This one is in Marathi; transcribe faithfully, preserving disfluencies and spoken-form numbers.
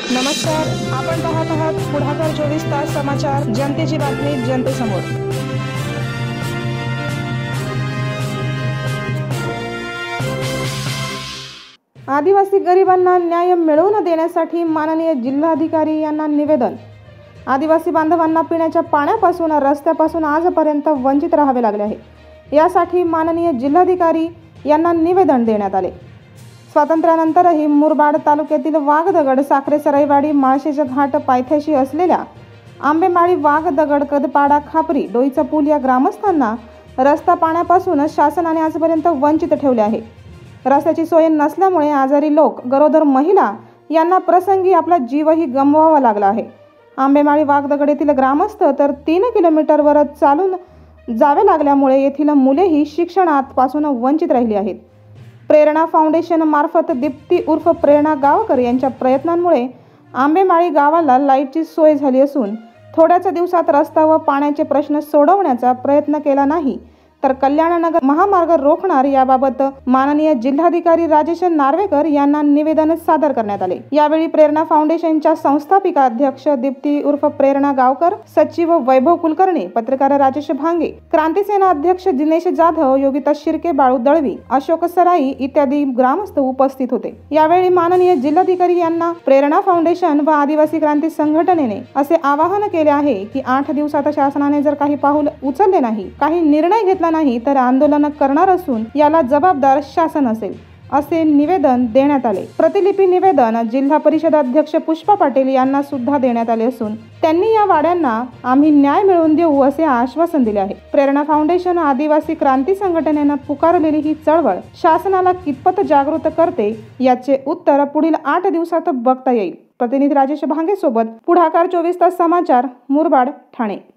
नमस्कार, आपण पाहत आहात पुढाकार चोवीस तास समाचार, जनतेची बातमी जनतेसमोर। आदिवासी गरिबांना न्याय मिळवून देण्यासाठी माननीय जिल्हाधिकारी यांना निवेदन। आदिवासी बांधवांना पिण्याच्या पाण्यापासून रस्त्यापासून आजपर्यंत वंचित राहावे लागले आहे। यासाठी माननीय जिल्हाधिकारी यांना निवेदन देण्यात आले। स्वातंत्र्यानंतरही मुरबाड तालुक्यातील वाघदगड, साखरे, सरईवाडी, माळशेज घाट पायथ्याशी असलेल्या आंबेमाळी, वाघदगड, कदपाडा, खापरी, डोईचा पूल या ग्रामस्थांना रस्ता पाण्यापासून शासनाने आजपर्यंत वंचित ठेवले आहे। रस्त्याची सोय नसल्यामुळे आजारी लोक, गरोदर महिला यांना प्रसंगी आपला जीवही गमवावा लागला आहे। आंबेमाळी, वाघदगड येथील ग्रामस्थ तर तीन किलोमीटरवर चालून जावे लागल्यामुळे येथील मुलेही शिक्षणापासून वंचित राहिली आहेत। प्रेरणा फाउंडेशन मार्फत दीप्ती उर्फ प्रेरणा गावकर यांच्या प्रयत्नांमुळे आंबेमाळी गावाला लाईटची सोय झाली असून थोड्याच दिवसात रस्ता व पाण्याचे प्रश्न सोडवण्याचा प्रयत्न केला नाही तर कल्याणनगर महामार्ग रोखणार याबाबत माननीय जिल्हाधिकारी राजेश नार्वेकर यांना निवेदन सादर करण्यात आले। यावेळी प्रेरणा फाउंडेशनच्या संस्थापिका अध्यक्ष दीप्ती उर्फ प्रेरणा गावकर, सचिव वैभव कुलकर्णी, पत्रकार राजेश भांगे, क्रांतिसेना अध्यक्ष दिनेश जाधव, योगिता शिर्के, बाळू दळवी, अशोक सराई इत्यादी ग्रामस्थ उपस्थित होते। यावेळी माननीय जिल्हाधिकारी यांना प्रेरणा फाउंडेशन व आदिवासी क्रांती संघटनेने असे आवाहन केले आहे की आठ दिवसात शासनाने जर काही पाऊल उचलले नाही, काही निर्णय घेतला नाही तर आंदोलन करणार असून याला जबाबदार शासन असेल, असे निवेदन देण्यात आले। प्रतिलिपी निवेदन जिल्हा परिषद अध्यक्ष पुष्पा पाटील यांना सुद्धा देण्यात आले असून त्यांनी या वाड्यांना आम्ही न्याय मिळवून देऊ असे आश्वासन दिले आहे। प्रेरणा फाउंडेशन आदिवासी क्रांती संघटनेने पुकारलेली ही चळवळ शासनाला कितपत जागृत करते याचे उत्तर पुढील आठ दिवसात बघता येईल। प्रतिनिधी राजेश भांगे सोबत पुढाकार चोवीस तास समाचार, मुरबाड, ठाणे।